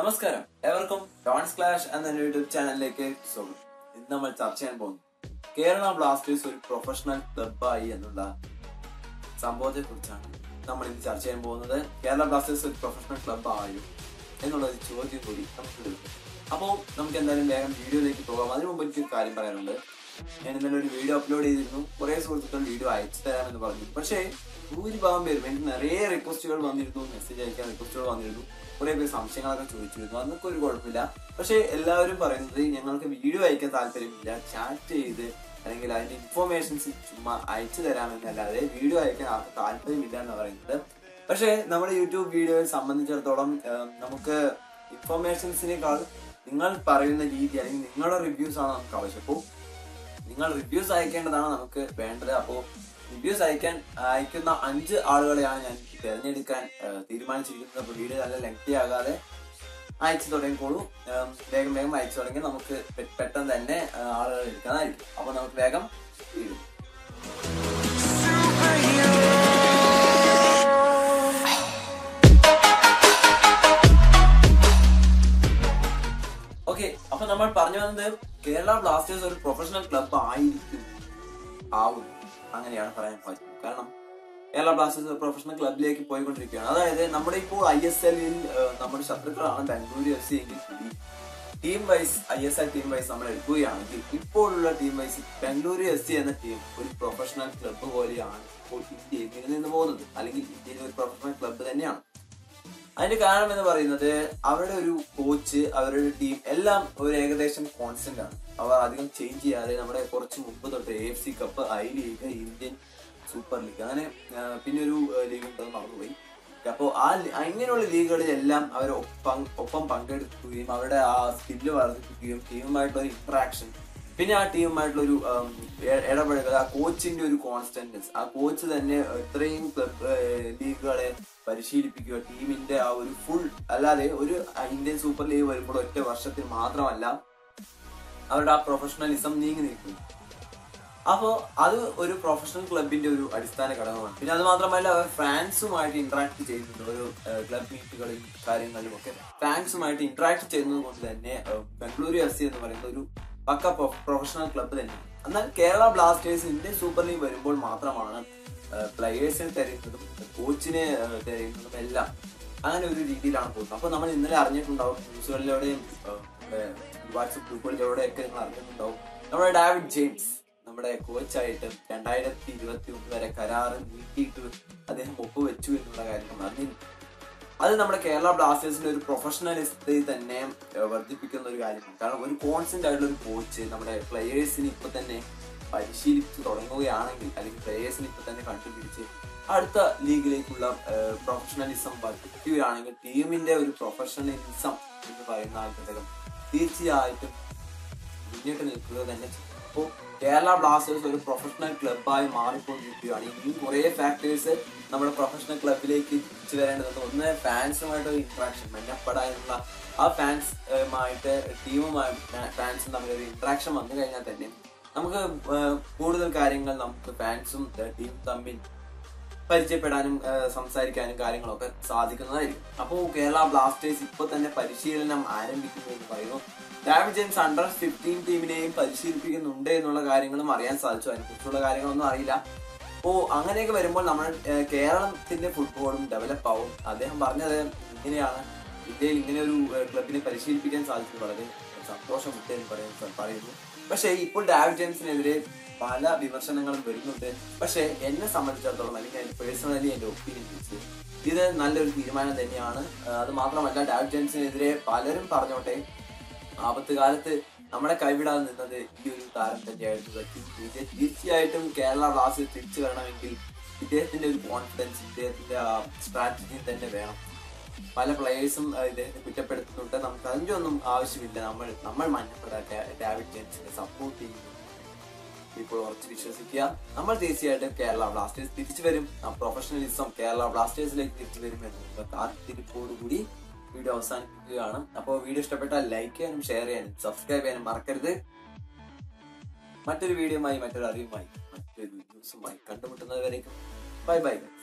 നമസ്കാരം, ഏവർക്കും dawns clash എന്ന യൂട്യൂബ് ചാനലിലേക്ക് സ്വാഗതം. ഇന്ന് നമ്മൾ ചർച്ച ചെയ്യാൻ പോകുന്നു കേരള ബ്ലാസ്റ്റേഴ്സ് ഒരു പ്രൊഫഷണൽ ക്ലബായി എന്നുള്ള സംഭവത്തെ കുറിച്ചാണ് നമ്മൾ ഇന്ന് ചർച്ച ചെയ്യാൻ പോകുന്നത്. കേരള ബ്ലാസ്റ്റേഴ്സ് ഒരു പ്രൊഫഷണൽ ക്ലബ് ആയോ എന്നുള്ള ഒരു ചോദ്യം കൂടി നമുക്ക് എടുക്കും. അപ്പോൾ നമുക്ക് എന്തായാലും വേഗം വീഡിയോയിലേക്ക് പോകാം. അതിനു മുമ്പ് എനിക്ക് കാര്യം പറയാനുണ്ട്. ഞാൻ ഇന്നലെ ഒരു വീഡിയോ അപ്ലോഡ് ചെയ്തിരുന്നു. കുറെ സുഹൃത്തുക്കൾ വീഡിയോ അയച്ചു തരാമെന്ന് പറഞ്ഞു. പക്ഷേ ഭൂരിഭാഗം പേരും എനിക്ക് നിറയെ റിക്വസ്റ്റുകൾ വന്നിരുന്നു, മെസ്സേജ് അയക്കാൻ റിക്വസ്റ്റുകൾ വന്നിരുന്നു, കുറെ പേര് സംശയങ്ങളൊക്കെ ചോദിച്ചിരുന്നു. അതൊക്കെ ഒരു കുഴപ്പമില്ല. പക്ഷെ എല്ലാവരും പറയുന്നത് ഞങ്ങൾക്ക് വീഡിയോ അയക്കാൻ താല്പര്യമില്ല, ചാറ്റ് ചെയ്ത് അല്ലെങ്കിൽ അതിന്റെ ഇൻഫോർമേഷൻസ് ചുമ്മാ അയച്ചു തരാമെന്നല്ലാതെ വീഡിയോ അയക്കാൻ ആർക്കും താല്പര്യമില്ല എന്ന് പറയുന്നത്. പക്ഷെ നമ്മുടെ യൂട്യൂബ് വീഡിയോയെ സംബന്ധിച്ചിടത്തോളം നമുക്ക് ഇൻഫോർമേഷൻസിനേക്കാൾ നിങ്ങൾ പറയുന്ന രീതി അല്ലെങ്കിൽ നിങ്ങളുടെ റിവ്യൂസ് ആണ് നമുക്ക് ആവശ്യം. അപ്പോൾ നിങ്ങൾ റിവ്യൂസ് അയക്കേണ്ടതാണ് നമുക്ക് വേണ്ടത്. അപ്പോൾ റിവ്യൂസ് അയക്കുന്ന 5 ആളുകളെയാണ് ഞാൻ തിരഞ്ഞെടുക്കാൻ തീരുമാനിച്ചിരിക്കുന്നത്. അപ്പോൾ വീഡിയോ നല്ല ലെങ്തി ആകാതെ അയച്ചു തുടങ്ങിക്കോളൂ. വേഗം അയച്ചു തുടങ്ങി നമുക്ക് പെട്ടെന്ന് തന്നെ ആളുകൾ എടുക്കാനായിരിക്കും. അപ്പോൾ നമുക്ക് വേഗം വീഡിയോ. ഓക്കെ, അപ്പൊ നമ്മൾ പറഞ്ഞു വന്നത് കേരള ബ്ലാസ്റ്റേഴ്സ് ഒരു പ്രൊഫഷണൽ ക്ലബ് ആവും, അങ്ങനെയാണ് പറയാൻ പറ്റും. കാരണം കേരള ബ്ലാസ്റ്റേഴ്സ് ഒരു പ്രൊഫഷണൽ ക്ലബിലേക്ക് പോയിക്കൊണ്ടിരിക്കുകയാണ്. അതായത് നമ്മുടെ ഇപ്പോൾ ISL നമ്മുടെ ശത്രുക്കളാണ് ബാംഗ്ലൂർ FC എങ്കിൽ കൂടി team wise ISL team wise നമ്മൾ എടുക്കുകയാണെങ്കിൽ ഇപ്പോഴുള്ള ടീം വൈസ് ബാംഗ്ലൂർ FC എന്ന ടീം ഒരു പ്രൊഫഷണൽ ക്ലബ്ബ് പോലെയാണ് ഇപ്പോൾ ഇന്ത്യയിൽ നിലനിന്ന് പോകുന്നത്. അല്ലെങ്കിൽ ഇന്ത്യയിൽ ഒരു പ്രൊഫഷണൽ ക്ലബ്ബ് തന്നെയാണ്. അതിന്റെ കാരണം എന്ന് പറയുന്നത് അവരുടെ ഒരു കോച്ച്, അവരുടെ ടീം എല്ലാം ഒരു ഏകദേശം കോൺസ്റ്റന്റ് ആണ്. അവർ അധികം ചേഞ്ച് ചെയ്യാതെ നമ്മുടെ കുറച്ച് മുമ്പ് തൊട്ട് AFC cup, I league, Indian super league, അങ്ങനെ പിന്നെ ഒരു ലീഗ് ഉണ്ടെന്ന് മറന്നുപോയി. അപ്പോൾ ഇങ്ങനെയുള്ള ലീഗുകളിലെല്ലാം അവർ ഒപ്പം പങ്കെടുക്കുകയും അവരുടെ ആ സ്കില്ല് വർദ്ധിപ്പിക്കുകയും ടീമുമായിട്ടുള്ള ഇന്ററാക്ഷൻ, പിന്നെ ആ ടീമുമായിട്ടുള്ളൊരു ഇടപഴകൽ, ആ കോച്ചിന്റെ ഒരു കോൺസ്റ്റന്റ്നെസ്, ആ കോച്ച് തന്നെ ഇത്രയും ലീഗുകളെ പരിശീലിപ്പിക്കുക, ടീമിന്റെ ആ ഒരു ഫുൾ, അല്ലാതെ ഒരു ഇന്ത്യൻ സൂപ്പർ ലീഗ് വരുമ്പോൾ ഒറ്റ വർഷത്തിൽ മാത്രമല്ല അവരുടെ ആ പ്രൊഫഷണലിസം നീങ്ങി നിൽക്കുന്നു. അപ്പോൾ അത് ഒരു പ്രൊഫഷണൽ ക്ലബിന്റെ ഒരു അടിസ്ഥാന ഘടകമാണ്. പിന്നെ അത് മാത്രമല്ല അവർ ഫാൻസുമായിട്ട് ഇന്ററാക്ട് ചെയ്യുന്നുണ്ട്. ഒരു ക്ലബ് മീറ്റുകളിൽ കാര്യങ്ങളിലും ഒക്കെ ഫാൻസുമായിട്ട് ഇന്ററാക്ട് ചെയ്യുന്നത് കൊണ്ട് തന്നെ ബാംഗ്ലൂർ FC എന്ന് പറയുന്ന ഒരു പക്ക പ്രൊഫഷണൽ ക്ലബ്ബ് തന്നെയാണ്. എന്നാൽ Kerala Blasters Indian super league വരുമ്പോൾ മാത്രമാണ് പ്ലെയേഴ്സിനെ തിരയുന്നതും കോച്ചിനെ തിരയുന്നതും എല്ലാം അങ്ങനെ ഒരു രീതിയിലാണ് പോകുന്നത്. അപ്പോൾ നമ്മൾ ഇന്നലെ അറിഞ്ഞിട്ടുണ്ടാവും, ന്യൂസുകളിലൂടെയും വാട്സപ്പ് ഗ്രൂപ്പുകളിലൂടെയൊക്കെ നിങ്ങൾ അറിഞ്ഞിട്ടുണ്ടാവും, നമ്മുടെ ഡേവിഡ് ജെയിംസ് നമ്മുടെ കോച്ചായിട്ട് 2021 വരെ കരാറ് നീട്ടിയിട്ട് അദ്ദേഹം ഒപ്പുവെച്ചു എന്നുള്ള കാര്യം അറിഞ്ഞിരുന്നു. അത് നമ്മുടെ കേരള ബ്ലാസ്റ്റേഴ്സിന്റെ ഒരു പ്രൊഫഷണലിസത്തെ തന്നെ വർദ്ധിപ്പിക്കുന്ന ഒരു കാര്യമാണ്. കാരണം ഒരു കോൺസ്റ്റന്റ് ആയിട്ടുള്ള ഒരു കോച്ച് നമ്മുടെ പ്ലെയേഴ്സിന് ഇപ്പൊ തന്നെ പരിശീലിച്ച് തുടങ്ങുകയാണെങ്കിൽ, അല്ലെങ്കിൽ പ്ലെയേഴ്സിന് ഇപ്പൊ തന്നെ കണ്ടുപിടിച്ച് അടുത്ത ലീഗിലേക്കുള്ള പ്രൊഫഷണലിസം വർദ്ധിപ്പിക്കുകയാണെങ്കിൽ ടീമിന്റെ ഒരു പ്രൊഫഷണലിസം എന്ന് പറയുന്ന ആ ഘടകം തീർച്ചയായിട്ടും മുന്നിട്ട് നിൽക്കുക തന്നെ ചെയ്യും. അപ്പോൾ കേരള ബ്ലാസ്റ്റേഴ്സ് ഒരു പ്രൊഫഷണൽ ക്ലബായി മാറിക്കൊണ്ടിരിക്കുകയാണ്. ഇനിയും കുറേ ഫാക്ടേഴ്സ് നമ്മുടെ പ്രൊഫഷണൽ ക്ലബിലേക്ക് തിരിച്ചു വരേണ്ടതുണ്ട്. ഒന്ന്, ഫാൻസുമായിട്ടൊരു ഇന്ററാക്ഷൻ, മഞ്ഞപ്പടാനുള്ള ആ ഫാൻസുമായിട്ട് ഫാൻസും തമ്മിലൊരു ഇന്ററാക്ഷൻ വന്നു കഴിഞ്ഞാൽ തന്നെ നമുക്ക് കൂടുതൽ കാര്യങ്ങൾ നമുക്ക് ഫാൻസും ടീമും തമ്മിൽ പരിചയപ്പെടാനും സംസാരിക്കാനും കാര്യങ്ങളൊക്കെ സാധിക്കുന്നതായിരിക്കും. അപ്പോൾ കേരള ബ്ലാസ്റ്റേഴ്സ് ഇപ്പോൾ തന്നെ പരിശീലനം ആരംഭിക്കുന്നു എന്ന് പറയുന്നു. ഡേവിഡ് ജെയിംസ് Under-15 ടീമിനെയും പരിശീലിപ്പിക്കുന്നുണ്ട് എന്നുള്ള കാര്യങ്ങളും അറിയാൻ സാധിച്ചു. അതിനെക്കുറിച്ചുള്ള കാര്യങ്ങളൊന്നും അറിയില്ല. അപ്പോൾ അങ്ങനെയൊക്കെ വരുമ്പോൾ നമ്മൾ കേരളത്തിന്റെ ഫുട്ബോളും ഡെവലപ്പ് ആവും. അദ്ദേഹം പറഞ്ഞത് ഇങ്ങനെയാണ്, ഇന്ത്യയിൽ ഇങ്ങനെ ഒരു ക്ലബിനെ പരിശീലിപ്പിക്കാൻ സാധിച്ചത് വളരെ സന്തോഷമുണ്ട് എന്ന് പറയുന്നു. പക്ഷേ ഇപ്പോൾ ഡേവിഡ് ജെയിംസിനെതിരെ പല വിമർശനങ്ങളും വരുന്നുണ്ട്. പക്ഷെ എന്നെ സംബന്ധിച്ചിടത്തോളം, അല്ലെങ്കിൽ പേഴ്സണലി എന്റെ ഒപ്പീനിയൻ വെച്ച് ഇത് നല്ലൊരു തീരുമാനം തന്നെയാണ്. അത് മാത്രമല്ല, ഡേവിഡ് ജെയിംസിനെതിരെ പലരും പറഞ്ഞോട്ടെ, ആപത്ത് കാലത്ത് നമ്മളെ കൈവിടാതെ നിന്നത് ഈ ഒരു താരം തന്നെയായിരുന്നു. തീർച്ചയായിട്ടും കേരള ബ്ലാസ്റ്റേഴ്സ് തിരിച്ചു വരണമെങ്കിൽ ഇദ്ദേഹത്തിന്റെ ഒരു കോൺഫിഡൻസ്, ഇദ്ദേഹത്തിന്റെ ആ സ്ട്രാറ്റജി തന്നെ വേണം. പല പ്ലെയേഴ്സും ഇദ്ദേഹത്തെ കുറ്റപ്പെടുത്തുന്നുണ്ട്. നമുക്ക് അതിൻ്റെ ഒന്നും ആവശ്യമില്ല. നമ്മൾ മഞ്ഞപ്പെടാൻ ഡേവിഡ് ജെയിംസിനെ സപ്പോർട്ട് ചെയ്യുന്നു. ഇപ്പോൾ ഉറച്ച് വിശ്വസിക്കുക, നമ്മൾ തീർച്ചയായിട്ടും കേരള ബ്ലാസ്റ്റേഴ്സ് തിരിച്ചു വരും. പ്രൊഫഷണലിസം കേരള ബ്ലാസ്റ്റേഴ്സിലേക്ക് തിരിച്ചു വരും എന്നുള്ള കാത്തിരിപ്പോടുകൂടി വീഡിയോ അവസാനിപ്പിക്കുകയാണ്. അപ്പോൾ വീഡിയോ ഇഷ്ടപ്പെട്ടാൽ ലൈക്ക് ചെയ്യാനും ഷെയർ ചെയ്യാനും സബ്സ്ക്രൈബ് ചെയ്യാനും മറക്കരുത്. മറ്റൊരു വീഡിയോയുമായി, മറ്റൊരു അറിവുമായി, മറ്റൊരു ന്യൂസുമായി കണ്ടുമുട്ടുന്നത് വരേക്കും ബൈ ബൈ.